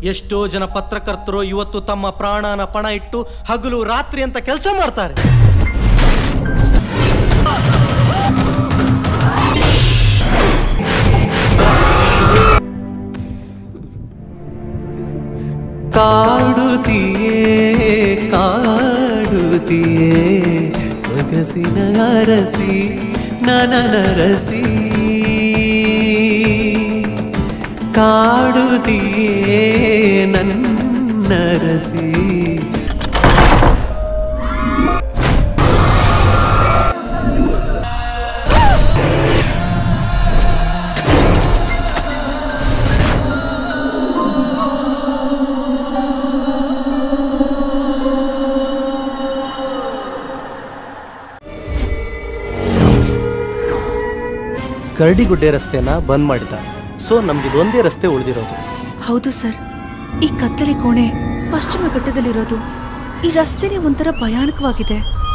ಎಷ್ಟೋ ಜನ ಪತ್ರಕರ್ತರು ಇವತ್ತು ತಮ್ಮ ಪ್ರಾಣನ ಪಣ ಇಟ್ಟು ಹಗಲು ರಾತ್ರಿ ಅಂತ ಕೆಲಸ ಮಾಡ್ತಾರೆ. ಕಾಡುತ್ತೀಯೇ ಕಾಡುತ್ತೀಯೇ ಸೊಗಸಿನ ಅರಸಿ ನನರಸಿ ಕಾಡುತ್ತೀಯೇ ನನ್ನರಸಿ. ಕರಡಿಗುಡ್ಡೆ ರಸ್ತೆಯನ್ನ ಬಂದ್ ಮಾಡಿದ್ದಾರೆ. ಸೊ ನಮ್ಗಿದೊಂದೇ ರಸ್ತೆ ಉಳಿದಿರೋದು. ಹೌದು ಸರ್, ಈ ಕತ್ತಲೆ ಕೋಣೆ ಪಶ್ಚಿಮ ಘಟ್ಟದಲ್ಲಿರೋದು. ಈ ರಸ್ತೆನೇ ಒಂಥರ ಭಯಾನಕವಾಗಿದೆ.